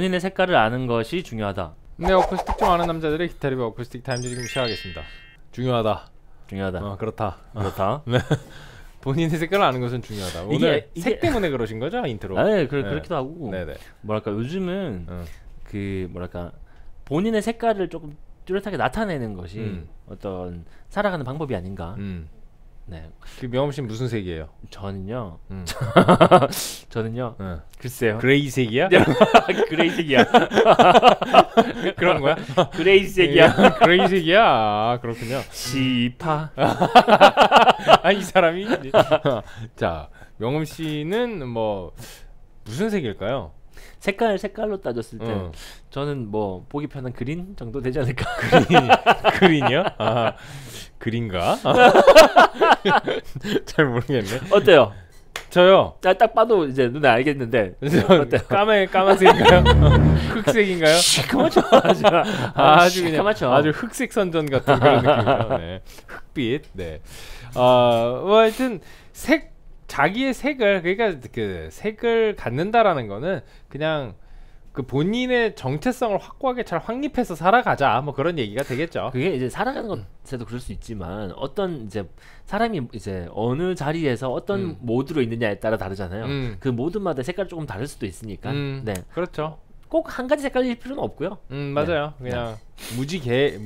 본인의 색깔을 아는 것이 중요하다. 네, 어쿠스틱 좀 아는 남자들의 기타 리뷰 어쿠스틱 타임즈 지금 시작하겠습니다. 중요하다. 그렇다. 그렇다. 네. 본인의 색깔을 아는 것은 중요하다. 오늘 색 때문에 그러신 거죠, 인트로? 네, 그렇기도 하고. 네네. 뭐랄까 요즘은 그 뭐랄까 본인의 색깔을 조금 뚜렷하게 나타내는 것이 어떤 살아가는 방법이 아닌가. 네. 그 명엄 씨는 무슨 색이에요? 저는요. 저는요. 글쎄요. 그레이색이야? 그레이색이야. 그런 거야? 그레이색이야. 그레이색이야. 아, 그렇군요. 시파. 아, 이 사람이. 자, 명엄 씨는 뭐 무슨 색일까요? 색깔로 따졌을 때 저는 뭐 보기 편한 그린 정도 되지 않을까? 그린이요? 아, 그린가? 잘 모르겠네. 어때요? 저요? 딱 봐도 이제 눈에 알겠는데 어때요? 까만색인가요? 흑색인가요? 시커멓죠. 아주 그냥 시커멓죠. 아주 흑색 선전 같은 그런 느낌이죠. 네. 흑빛. 네. 뭐 하여튼 자기의 색을, 그러니까 그 색을 갖는다라는 거는 그냥 그 본인의 정체성을 확고하게 잘 확립해서 살아가자, 뭐 그런 얘기가 되겠죠. 그게 이제 살아가는 것에도 그럴 수 있지만 어떤 이제 사람이 이제 어느 자리에서 어떤 모드로 있느냐에 따라 다르잖아요. 그 모드마다 색깔이 조금 다를 수도 있으니까. 네, 그렇죠. 꼭 한 가지 색깔일 필요는 없고요. 맞아요. 네. 그냥 무지개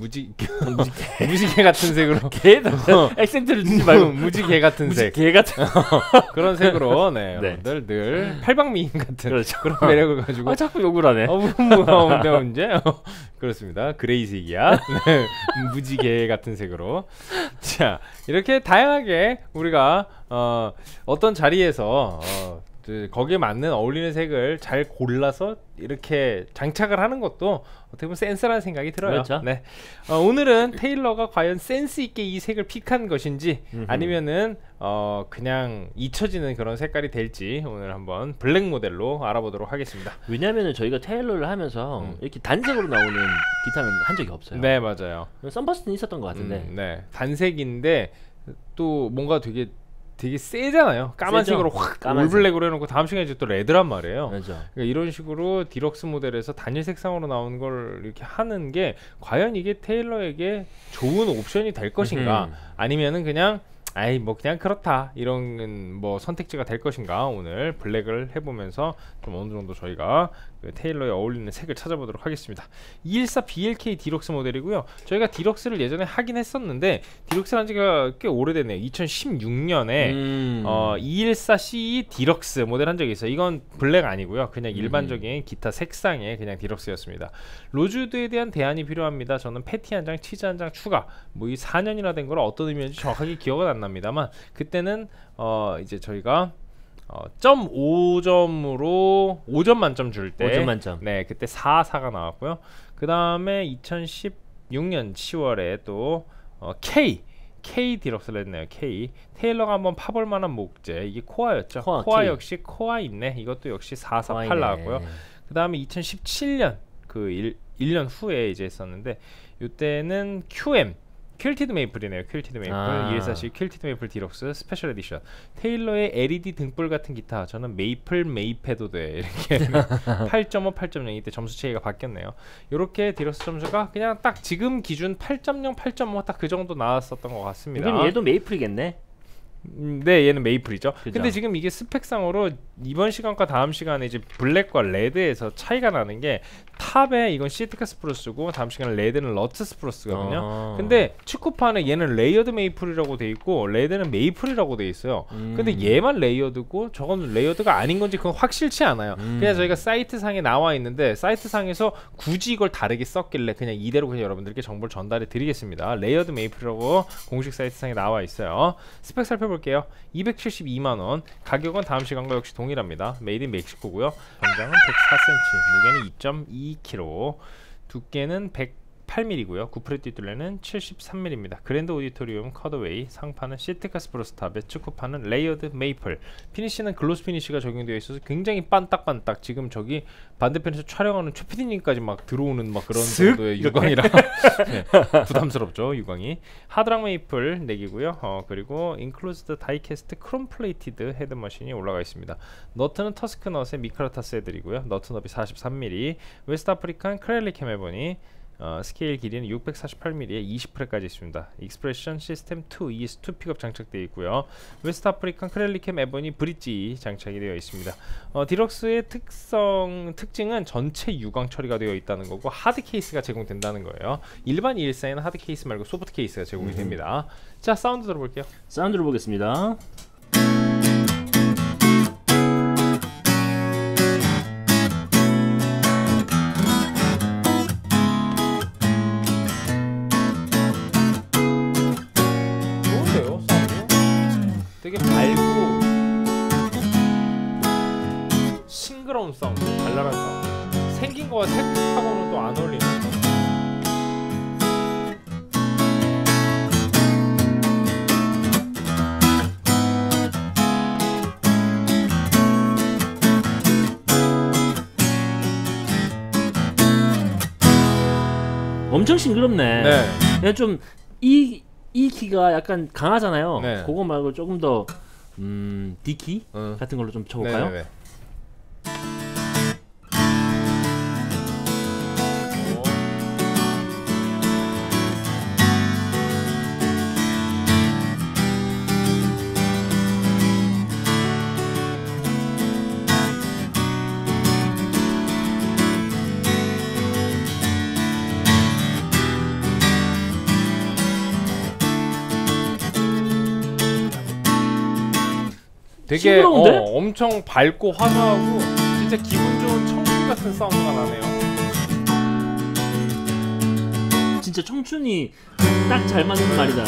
같은 색으로 액센트를 주지 말고 무지개 같은 색, 개 같은 그런 색으로 네, 네. 여러분들 늘 팔방미인 같은 그렇죠. 그런 매력을 가지고 자꾸 욕을 하네. 근데 언제? 그렇습니다. 그레이색이야. 네, 무지개 같은 색으로. 자, 이렇게 다양하게 우리가 어떤 자리에서 거기에 맞는 어울리는 색을 잘 골라서 이렇게 장착을 하는 것도 어떻게 보면 센스라는 생각이 들어요. 그렇죠. 네. 오늘은 테일러가 과연 센스 있게 이 색을 픽한 것인지 아니면은 그냥 잊혀지는 그런 색깔이 될지 오늘 한번 블랙 모델로 알아보도록 하겠습니다. 왜냐면은 저희가 테일러를 하면서 이렇게 단색으로 나오는 기타는 한 적이 없어요. 네, 맞아요. 썬버스는 있었던 것 같은데. 네. 단색인데 또 뭔가 되게 세잖아요. 까만색으로 확 올블랙으로 해놓고 다음 시간에 이제 또 레드란 말이에요. 그렇죠. 그러니까 이런 식으로 디럭스 모델에서 단일 색상으로 나오는 걸 이렇게 하는 게 과연 이게 테일러에게 좋은 옵션이 될 것인가, 아니면은 그냥 뭐 그냥 그렇다 이런 뭐 선택지가 될 것인가, 오늘 블랙을 해보면서 좀 어느 정도 저희가 그 테일러에 어울리는 색을 찾아보도록 하겠습니다. 214 BLK 디럭스 모델이고요. 저희가 디럭스를 예전에 하긴 했었는데 디럭스를 한 지가 꽤 오래됐네요. 2016년에 214 CE 디럭스 모델 한 적이 있어요. 이건 블랙 아니고요. 그냥 일반적인 기타 색상의 그냥 디럭스였습니다. 로즈우드에 대한 대안이 필요합니다. 저는 패티 한 장, 치즈 한 장 추가, 뭐 이 4년이나 된 걸 어떤 의미인지 정확하게 기억은 안 납니다만 그때는 이제 저희가 5점으로 5점 만점 줄 때 5점 만점. 네, 그때 4가 나왔고요. 그 다음에 2016년 10월에 또 K 디럭스를 했네요. 테일러가 한번 파볼 만한 목재, 이게 코아였죠. 코아 역시 코아 있네. 이것도 역시 448 나왔고요. 그 다음에 2017년 그 1년 후에 이제 했었는데 이때는 퀼티드 메이플이네요. 퀼티드 메이플 214C 퀼티드 메이플 디럭스 스페셜 에디션. 테일러의 LED 등불 같은 기타. 저는 메이플해도 돼, 이렇게 8.5, 8.0. 이때 점수 체계가 바뀌었네요. 이렇게 디럭스 점수가 그냥 딱 지금 기준 8.0, 8.5 딱 그 정도 나왔었던 것 같습니다. 그럼 얘도 메이플이겠네. 네, 얘는 메이플이죠. 그죠? 근데 지금 이게 스펙상으로 이번 시간과 다음 시간에 이제 블랙과 레드에서 차이가 나는 게, 탑에 이건 시티카 스프루스고 다음 시간에 레드는 러츠 스프루스거든요. 근데 축구판에 얘는 레이어드 메이플이라고 돼 있고 레드는 메이플이라고 돼 있어요. 근데 얘만 레이어드고 저건 레이어드가 아닌 건지 그건 확실치 않아요. 그냥 저희가 사이트 상에 나와 있는데 사이트 상에서 굳이 이걸 다르게 썼길래 그냥 이대로 그냥 여러분들께 정보를 전달해 드리겠습니다. 레이어드 메이플이라고 공식 사이트 상에 나와 있어요. 스펙 살펴볼게요. 272만원, 가격은 다음 시간과 역시 동일합니다. 메이드 인 멕시코고요. 전장은 104cm, 무게는 2.2kg, 두께는 78mm고요. 9프렛 뒷둘레는 73mm입니다. 그랜드 오디토리움 컷어웨이, 상판은 시트카스 브로스탑에, 축구판은 레이어드 메이플, 피니시는 글로스 피니시가 적용되어 있어서 굉장히 반딱반딱, 지금 저기 반대편에서 촬영하는 최 PD님까지 막 들어오는 막 그런 정도의 유광이라 네, 부담스럽죠, 유광이. 하드락 메이플 4개고요. 그리고 인클루즈드 다이캐스트 크롬 플레이티드 헤드머신이 올라가 있습니다. 너트는 터스크넛의 미카라타스 헤드이고요. 너트 너비 43mm, 웨스트 아프리칸 크렐리 캐메본이 스케일 길이는 648mm에 20프레까지 있습니다. 익스프레션 시스템 2 ES2 픽업 장착되어 있고요. 웨스트 아프리칸 크렐리캠 에버니 브릿지 장착이 되어 있습니다. 디럭스의 특징은 전체 유광 처리가 되어 있다는 거고, 하드 케이스가 제공된다는 거예요. 일반 214에는 하드 케이스 말고 소프트 케이스가 제공이 됩니다. 자, 사운드 들어볼게요. 사운드 들어보겠습니다. 되게 밝고 싱그러운 사운드, 발랄한 사운드. 생긴 거와 색하고는 또 안 어울리는 사운드. 엄청 싱그럽네. 네. 그냥 좀 이 키가 약간 강하잖아요. 네. 그거 말고 조금 더 D 키 같은 걸로 좀 쳐볼까요? 네네네. 되게 엄청 밝고 화사하고 진짜 기분 좋은 청춘 같은 사운드가 나네요. 진짜 청춘이 딱 잘 맞는 말이다.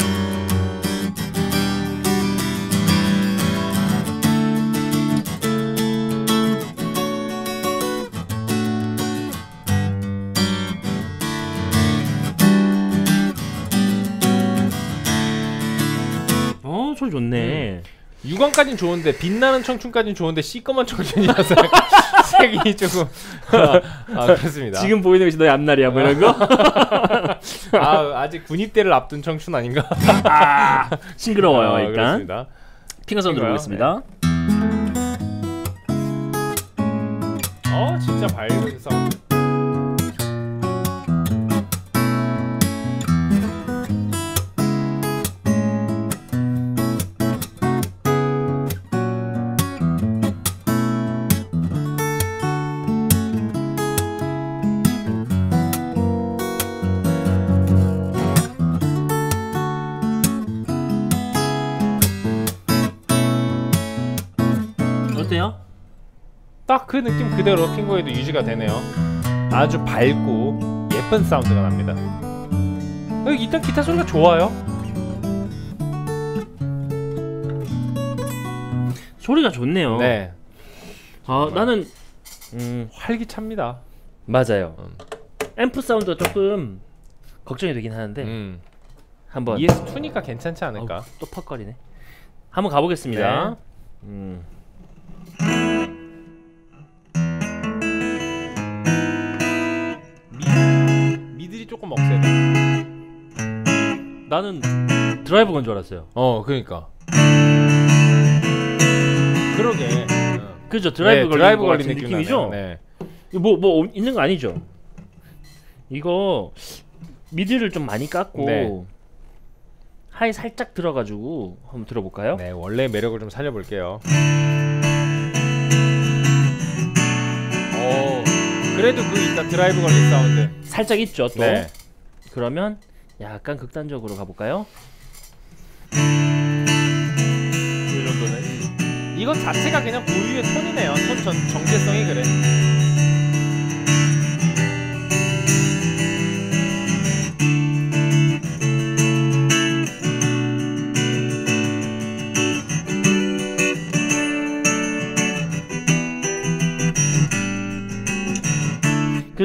소리 좋네. 유광까진 좋은데 빛나는 청춘까진 좋은데 시꺼먼 청춘이라서 색이 조금 그렇습니다. 지금 보이는 것이 너의 앞날이야 뭐 이런 거? 아직 군입대를 앞둔 청춘 아닌가? 싱그러워요. 일단 그렇습니다. 핑거 사운드 들어보겠습니다. 네. 진짜 밝은 사운드. 어때요? 딱 그 느낌 그대로 핑거에도 유지가 되네요. 아주 밝고 예쁜 사운드가 납니다. 일단 기타 소리가 좋아요. 소리가 좋네요. 네. 나는 활기찹니다. 맞아요. 앰프 사운드가 조금 걱정이 되긴 하는데 한번 ES2니까 괜찮지 않을까? 또 퍽거리네. 한번 가보겠습니다. 네. 미들이 조금 억세다. 나는 드라이브 건 줄 알았어요. 그러니까. 그러게. 그죠, 드라이브 네, 걸린 느낌이죠. 네. 뭐 있는 거 아니죠? 이거 미드를 좀 많이 깎고 네. 하이 살짝 들어가지고 한번 들어볼까요? 네, 원래 매력을 좀 살려볼게요. 그래도 일단 드라이브 걸린 사운드 살짝 있죠 또. 네. 그러면 약간 극단적으로 가볼까요? 이 정도는. 이건 자체가 그냥 고유의 톤이네요. 톤 정체성이 그래.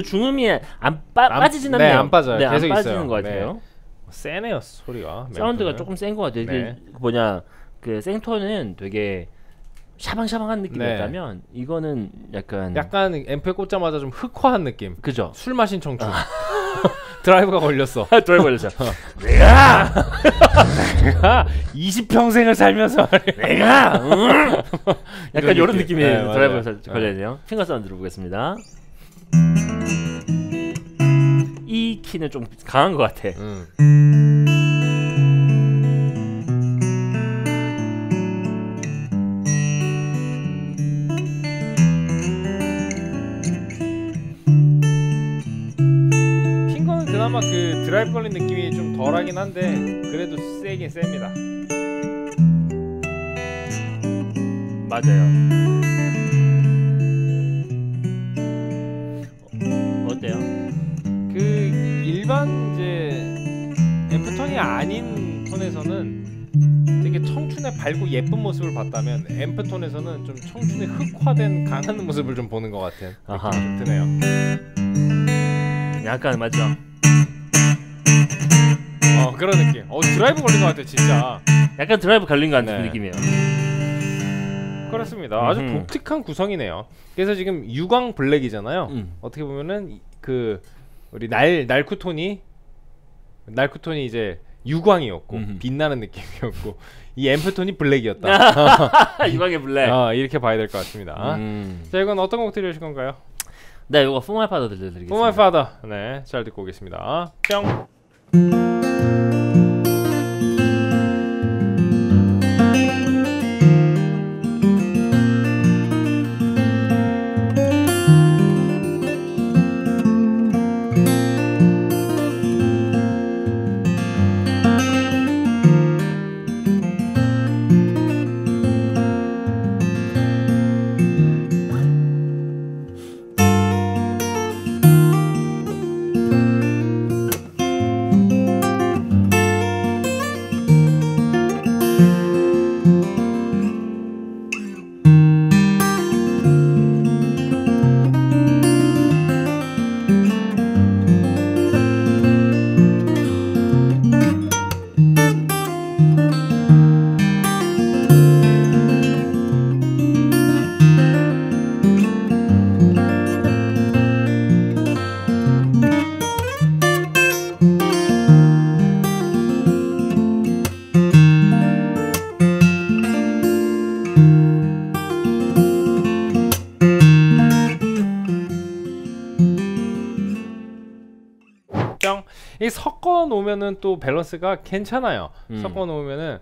중음이 안 빠지진 않네요. 네, 안 빠져요. 네, 계속 안 빠지는 있어요. 것 같아요. 네. 세네요 소리가. 사운드가 조금 센 것 같아요. 네. 뭐냐 그 생톤은 되게 샤방샤방한 느낌이었다면 네. 이거는 약간 앰프에 꽂자마자 좀 흑화한 느낌. 그죠? 술 마신 청춘. 드라이브가 걸렸어. 드라이브 걸렸어. 내가 20평생을 살면서 내가 약간 이런 느낌. 느낌이 네, 드라이브에서 걸려있네요. 핑거 사운드 들어보겠습니다. 이 키는 좀 강한 것 같아. 핑거는 그나마 그 드라이브 걸린 느낌이 좀 덜하긴 한데 그래도 세긴 셉니다. 맞아요. 어때요? 그 일반 이제 앰프톤이 아닌 톤에서는 되게 청춘의 밝고 예쁜 모습을 봤다면 앰프톤에서는 좀 청춘의 흑화된 강한 모습을 좀 보는 것 같은 아하. 느낌이 좀 드네요. 약간 맞죠? 그런 느낌. 드라이브 걸린 것 같아 진짜. 약간 드라이브 걸린 것 같은 네. 느낌이에요. 그렇습니다. 아주 독특한 구성이네요. 그래서 지금 유광 블랙이잖아요. 어떻게 보면은 그 우리 날쿠톤이 이제 유광이었고 빛나는 느낌이었고 이 앰프톤이 블랙이었다. 유광의 블랙. 이렇게 봐야 될 것 같습니다. 자, 이건 어떤 곡 들려주실 건가요? 네, 이거 For My Father 들려드리겠습니다. For My Father. 네, 잘 듣고 오겠습니다. 뿅. 이 섞어 놓으면은 또 밸런스가 괜찮아요. 섞어 놓으면은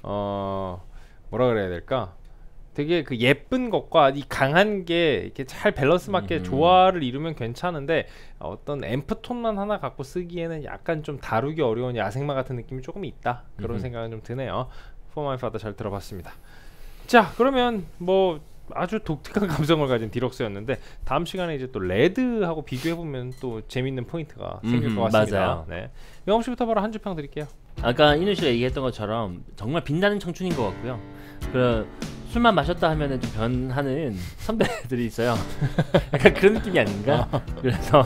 뭐라 그래야 될까? 되게 그 예쁜 것과 이 강한 게 이렇게 잘 밸런스 맞게 조화를 이루면 괜찮은데 어떤 앰프톤만 하나 갖고 쓰기에는 약간 좀 다루기 어려운 야생마 같은 느낌이 조금 있다. 그런 생각은 좀 드네요. For My Father 잘 들어봤습니다. 자, 그러면 뭐 아주 독특한 감성을 가진 디럭스였는데 다음 시간에 이제 또 레드하고 비교해보면 또 재밌는 포인트가 생길 것 같습니다. 맞아요. 네. 영업 씨부터 바로 한 줄 평 드릴게요. 아까 이누 씨가 얘기했던 것처럼 정말 빛나는 청춘인 것 같고요. 그 술만 마셨다 하면은 좀 변하는 선배들이 있어요. 약간 그런 느낌이 아닌가? 그래서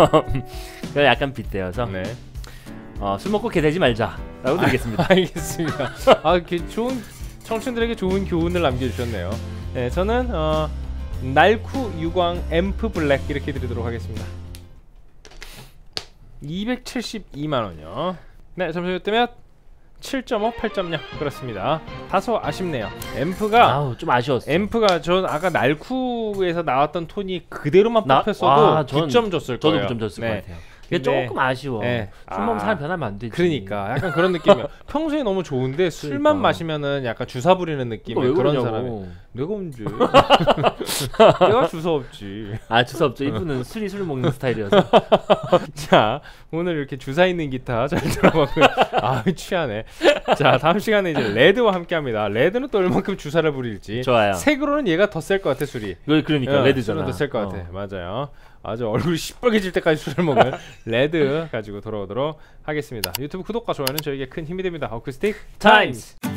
약간 빗대어서 네. 술 먹고 개되지 말자라고 드리겠습니다. 알겠습니다. 좋은 청춘들에게 좋은 교훈을 남겨주셨네요. 네, 저는 날쿠 유광 앰프 블랙 이렇게 드리도록 하겠습니다. 272만 원이요. 네, 점수 뜨면 7.5, 8.0 그렇습니다. 다소 아쉽네요. 앰프가 좀 아쉬웠어. 앰프가 전 아까 날쿠에서 나왔던 톤이 그대로만 뽑혔어도 9점 줬을 거예요. 저도 9점 줬을 것 같아요. 이게 근데, 조금 아쉬워. 네. 술 먹으면 사람 변하면 안 되지. 그러니까 약간 그런 느낌이야. 평소에 너무 좋은데 술만 마시면은 약간 주사 부리는 느낌의 그런 사람이. 내가 언제? 내가 주사 없지. 주사 없죠. 이분은 술 먹는 스타일이어서. 자, 오늘 이렇게 주사 있는 기타 잘 들어봤고요. 취하네. 자, 다음 시간에 이제 레드와 함께합니다. 레드는 또 얼만큼 주사를 부릴지. 좋아요. 색으로는 얘가 더 셀 것 같아 술이. 그러니까 레드잖아. 더 셀 것 같아. 맞아요. 아주 얼굴이 시뻘개질 때까지 술을 먹는 레드 가지고 돌아오도록 하겠습니다. 유튜브 구독과 좋아요는 저에게 큰 힘이 됩니다. 어쿠스틱 타임스.